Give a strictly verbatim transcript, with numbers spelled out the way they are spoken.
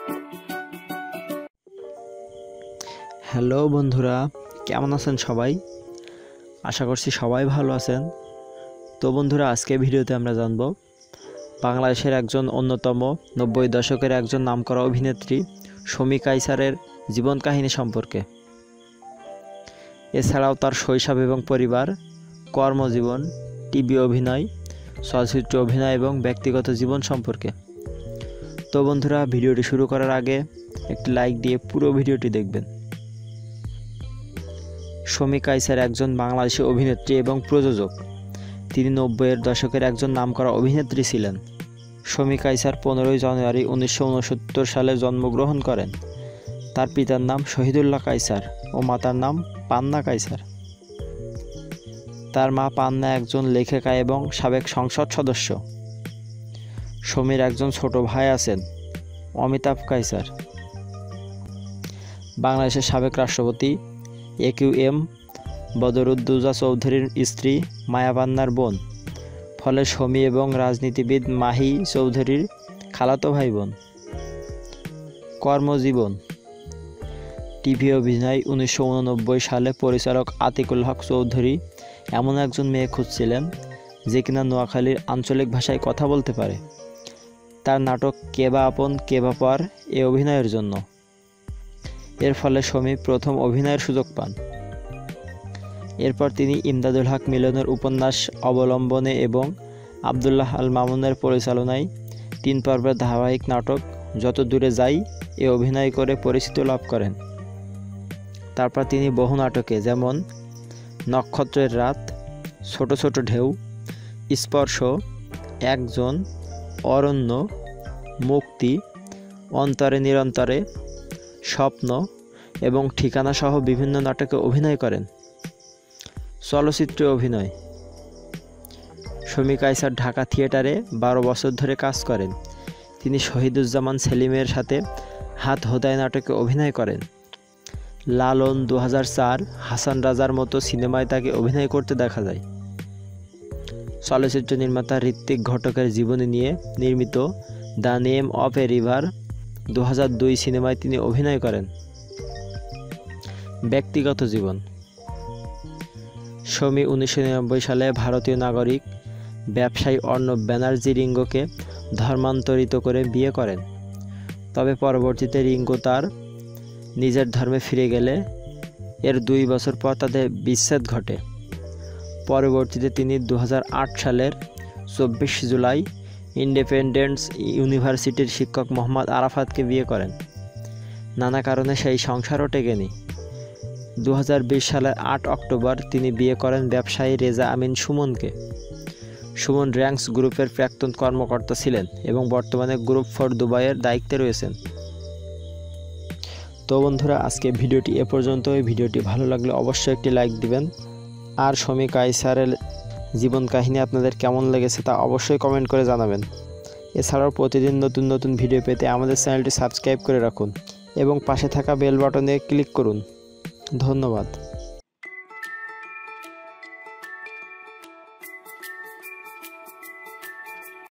Hello বন্ধুরা, কেমন আছেন সবাই? আশা করছি সবাই ভালো আছেন। তো বন্ধুরা, আজকে ভিডিওতে আমরা জানব বাংলাদেশের একজন অন্যতম নব্বই দশকের একজন নামকরা অভিনেত্রী shomi কাইসারের জীবন কাহিনী সম্পর্কে। এছাড়াও তার শৈশব এবং পরিবার, কর্মজীবন, টিভি অভিনয়, চলচ্চিত্র অভিনয় এবং ব্যক্তিগত জীবন সম্পর্কে। তো বন্ধুরা, ভিডিওটি শুরু করার আগে একটি লাইক দিয়ে পুরো ভিডিওটি দেখবেন। shomi কাইসার একজন বাংলাদেশি অভিনেত্রী এবং প্রযোজক। তিনি নব্বইয়ের দশকের একজন নামকরা অভিনেত্রী ছিলেন। shomi কাইসার পনেরোই জানুয়ারি উনিশশো উনসত্তর সালে জন্মগ্রহণ করেন। তার পিতার নাম শহীদুল্লাহ কাইসার ও মাতার নাম পান্না কাইসার। তার মা পান্না একজন লেখিকা এবং সাবেক সংসদ সদস্য। shomiর একজন ছোট ভাই আছেন, অমিতাভ কাইসার। বাংলাদেশের সাবেক রাষ্ট্রপতি এ কিউ এম বদরুদ্দোজা চৌধুরীর স্ত্রী মায়া পান্নার বোন, ফলে shomi এবং রাজনীতিবিদ মাহি চৌধুরীর খালাতো ভাই বোন। কর্মজীবন, টিভি অভিনয়। উনিশশো উননব্বই সালে পরিচালক আতিকুল হক চৌধুরী এমন একজন মেয়ে খুঁজছিলেন যে কিনা নোয়াখালীর আঞ্চলিক ভাষায় কথা বলতে পারে। তার নাটক কে বা আপন কে বা পর এ অভিনয়ের জন্য। এর ফলে shomi প্রথম অভিনয়ের সুযোগ পান। এরপর তিনি ইমদাদুল হক মিলনের উপন্যাস অবলম্বনে এবং আবদুল্লাহ আল মামুনের পরিচালনায় তিন পর্বের ধারাবাহিক নাটক যত দূরে যাই এ অভিনয় করে পরিচিতি লাভ করেন। তারপর তিনি বহু নাটকে যেমন নক্ষত্রের রাত, ছোট ছোট ঢেউ, স্পর্শ, একজন, অরণ্য, মুক্তি, অন্তরে নিরন্তরে, স্বপ্ন এবং ঠিকানা সহ বিভিন্ন নাটকে অভিনয় করেন। চলচ্চিত্রে অভিনয়, shomi কাইসার ঢাকা থিয়েটারে বারো বছর ধরে কাজ করেন। তিনি শহীদুজ্জামান সেলিমের সাথে হাত হোদাই নাটকে অভিনয় করেন। লালন, দু হাজার চার, হাসান রাজার মতো সিনেমায় তাকে অভিনয় করতে দেখা যায়। চলচ্চিত্র নির্মাতা ঋত্বিক ঘটকের জীবনী নিয়ে নির্মিত the name of a river দু হাজার দুই সিনেমায় তিনি অভিনয় করেন। ব্যক্তিগত জীবন, shomi উনিশশো নিরানব্বই সালে ভারতীয় নাগরিক ব্যবসায়ী অর্ণব ব্যানার্জি রিঙ্গোকে ধর্মান্তরিত করে বিয়ে করেন। তবে পরবর্তীতে রিঙ্গো তার নিজের ধর্মে ফিরে গেলে এর দুই বছর পর তাদের বিচ্ছেদ ঘটে। পরবর্তীতে তিনি দু হাজার আট সালের চব্বিশ জুলাই ইন্ডিপেন্ডেন্স ইউনিভার্সিটির শিক্ষক মোহাম্মদ আরাফাতকে বিয়ে করেন। নানা কারণে সেই সংসারও টেকেনি। দু হাজার বিশ সালের আট অক্টোবর তিনি বিয়ে করেন ব্যবসায়ী রেজা আমিন সুমনকে। সুমন র্যাঙ্কস গ্রুপের প্রাক্তন কর্মকর্তা ছিলেন এবং বর্তমানে গ্রুপ ফর দুবাইয়ের দায়িত্বে রয়েছেন। তো বন্ধুরা, আজকে ভিডিওটি এ পর্যন্ত। এই ভিডিওটি ভালো লাগলে অবশ্যই একটি লাইক দিবেন। আর shomi কাইসারের জীবন কাহিনী আপনাদের কেমন লেগেছে তা অবশ্যই কমেন্ট করে জানাবেন। এছাড়াও প্রতিদিন নতুন নতুন ভিডিও পেতে আমাদের চ্যানেলটি সাবস্ক্রাইব করে রাখুন এবং পাশে থাকা বেল বাটনে ক্লিক করুন। ধন্যবাদ।